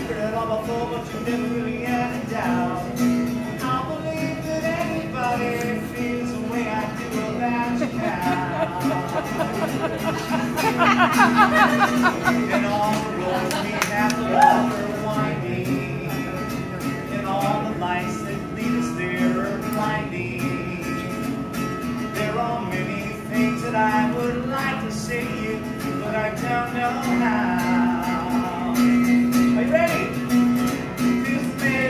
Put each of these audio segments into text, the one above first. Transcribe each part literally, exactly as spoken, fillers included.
heard all before, but you never really had a doubt. I believe that anybody feels the way I do about you now. And all the roads we have to walk are winding, and all the lights that lead us there are blinding. There are many things that I would like to say to you, but I don't know how. Are you ready? Just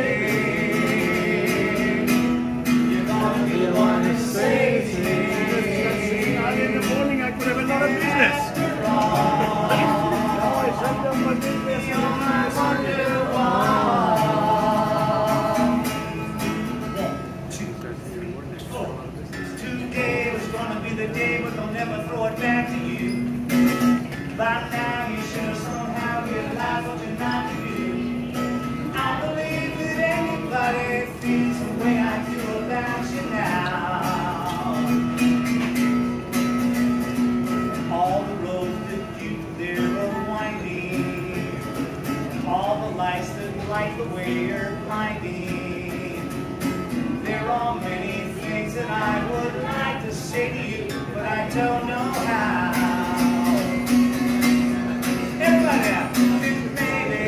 maybe you're gonna be the one that saves me. Early in the morning I could have a lot of business. Now I shut down my business and I wonder why. Today was gonna be the day, but they'll never throw it back to you. By now you should have somehow realized what you're not to do. I believe that anybody feels the way I do about you now. All the roads that you there are winding, all the lights that light the way are blinding. There are many things that I would like to say to you, but I don't know how. Everybody out. Maybe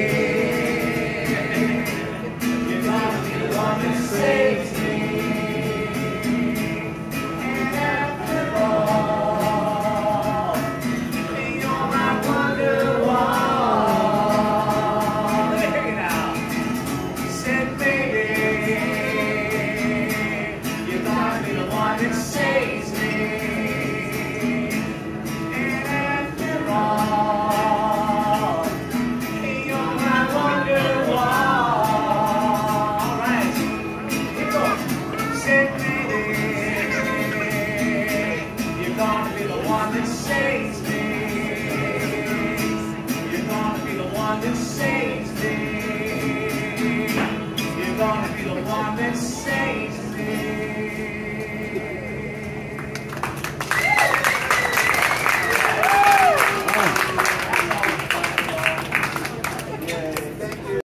you're gonna be the one that saves me. And after all, you're my Wonderwall. Let me hear you now. Said baby, you're gonna be the one that saves me. And after all, you're my Wonderwall. All right, here we go. Said baby, you're gonna be the one that saves me. You're gonna be the one that saves me.